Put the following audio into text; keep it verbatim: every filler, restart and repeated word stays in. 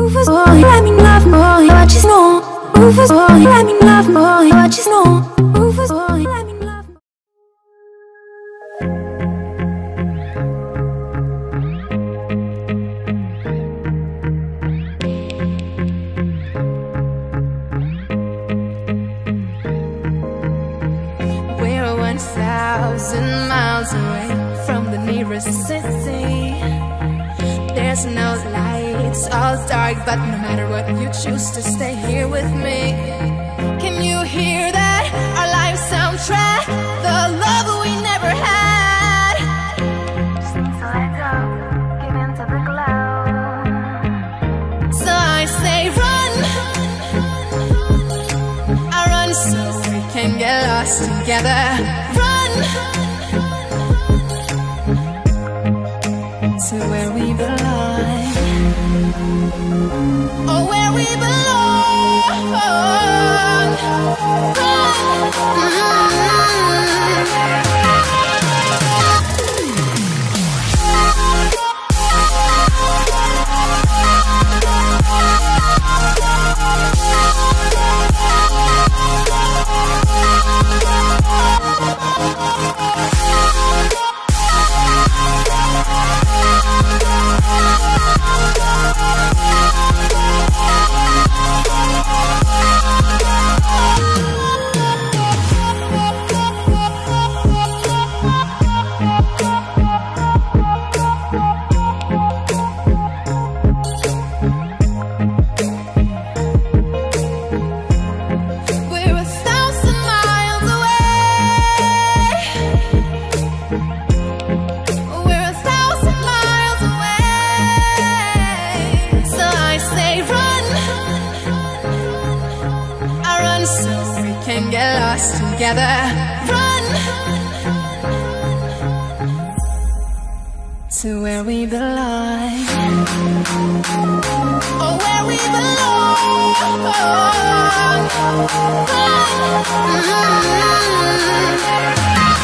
Move us, boy, let me love, boy, what you know. Move us, boy, let me love, boy, what you know. Move us, boy, let me love. We're one thousand miles away from the nearest city. There's no lights, all dark, but no matter what, you choose to stay here with me. Can you hear that? Our life soundtrack, the love we never had. Just need to let go, give in to the glow. So I say run, I run so we can get lost together. Run to where we belong. Oh, where we belong. Together, run to where we belong. Oh, where we belong. Run. Mm-hmm.